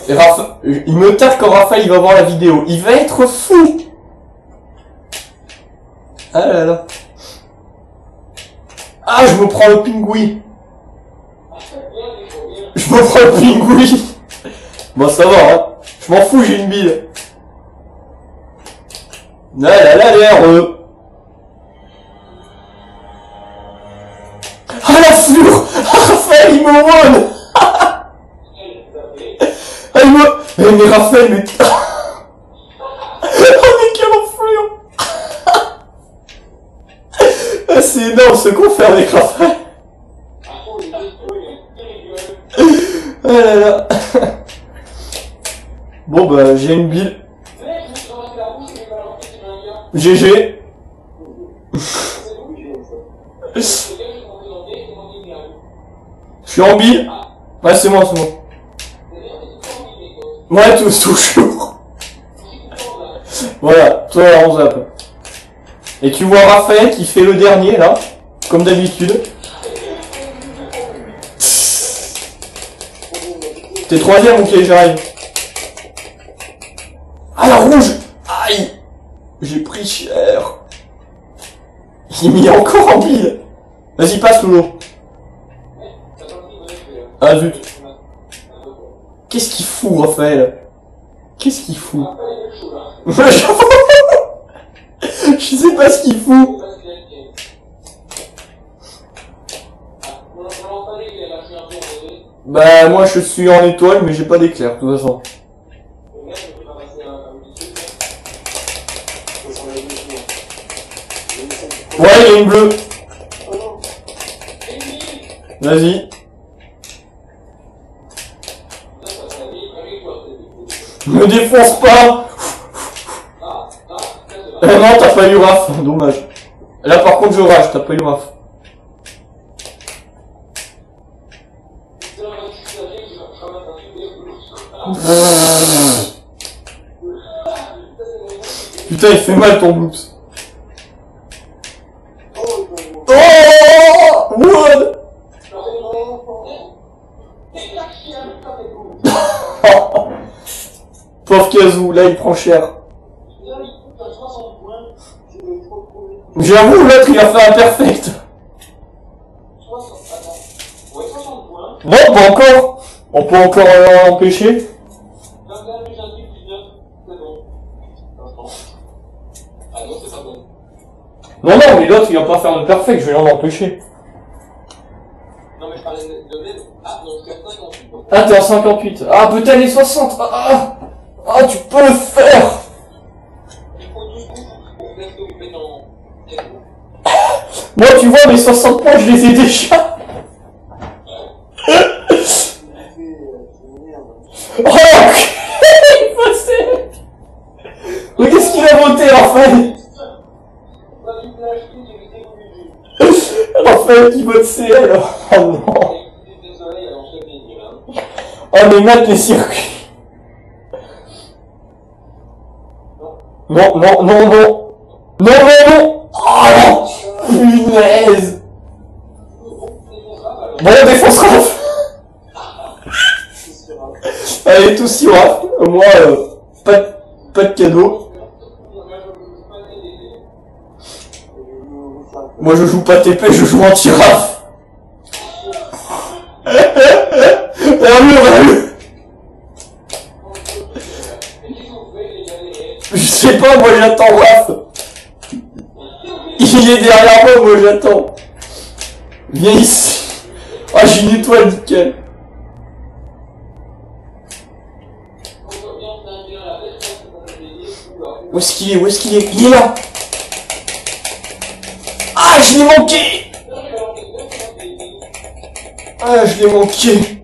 Et il me tape quand Raphaël il va voir la vidéo. Il va être fou. Ah là là. Ah, je me prends le pingouin. Je me prends le pingouin. Bon, ça va, hein. Je m'en fous, j'ai une bille. Là là là, l'air. Ah, la fleur. Ah, Raphaël, il me one. Ah, il me... mais Raphaël, mais... oh, mais quelle enflure. Ah, c'est énorme ce qu'on fait avec Raphaël. Ah là là. Bon bah j'ai une bille. GG. Je suis en bille. Ouais c'est moi, c'est moi. Ouais toujours. Voilà, toi on zappe. Et tu vois Raphaël qui fait le dernier là, comme d'habitude. T'es troisième ou ok, j'arrive. Ah la rouge. Aïe. J'ai pris cher. Il m'y a encore en bille. Vas-y passe Lolo. Ah zut. Qu'est-ce qu'il fout Raphaël? Qu'est-ce qu'il fout? Je sais pas ce qu'il fout. Bah moi je suis en étoile mais j'ai pas d'éclair de toute façon. Ouais il y a une bleue. Vas-y. Me défonce pas. Non t'as pas eu raf, dommage. Là par contre je rage, t'as pas eu raf. Putain il fait mal ton boot. Oh Wood. Pauvre Kazoo, là il prend cher. J'avoue l'autre il a fait un perfect. Bon bah encore. On peut encore l'empêcher. Non, non, mais l'autre, il va pas faire le perfect, je vais l'en empêcher. Non, mais je parlais de même. Ah, non, c'est 58. Ah, t'es en 58. Ah, peut-être les 60. Ah, tu peux le faire. Moi, tu vois, mes 60 points, je les ai déjà. Oh, il est passé. Mais qu'est-ce qu'il a voté, Raphaël? Raphaël qui vote CL. Oh non. Oh mais mate les circuits. Non, non, non, non. Non, non, non. Oh non. Punaise. Bon, on défoncera. Allez, tous sur Raph. Au moins, pas de cadeau. Moi je joue pas TP, je joue anti-raf. Je sais pas, moi j'attends Raf. Il est derrière moi j'attends. Viens ici. Ah j'ai une étoile, nickel. Où est-ce qu'il est? Où est-ce qu'il est? Il est là. Ah, je l'ai manqué. Ah, je l'ai manqué.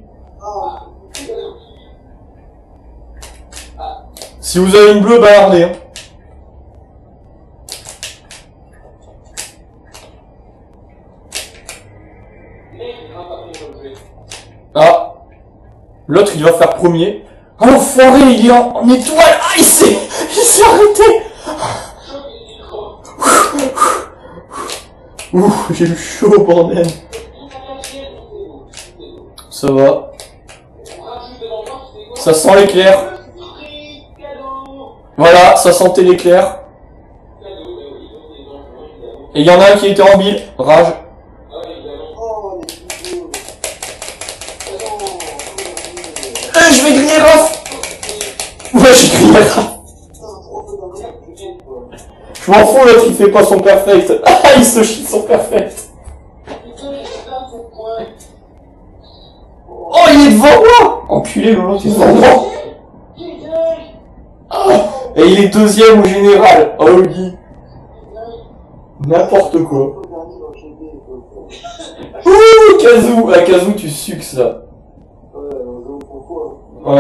Si vous avez une bleue, balardez. Hein. Ah. L'autre, il va faire premier. Ah, l'enfoiré, il est en étoile. Ah, il s'est arrêté. Ouh, j'ai eu chaud, bordel. Ça va. Ça sent l'éclair. Voilà, ça sentait l'éclair. Et il y en a un qui était en bile. Rage. Je vais griller Raph. Ouais, j'ai grillé Raph. Je m'en fous, l'autre il fait pas son perfect. Ah, il se chie son perfect. Oh, il est devant moi. Enculé, l'autre il est devant moi. Ah, et il est deuxième au général. Oh oui. N'importe quoi. Ouh, Kazoo. Ah, Kazoo, tu suces là.